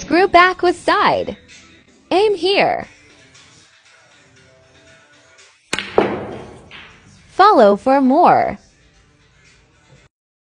Group back with side. Aim here. Follow for more.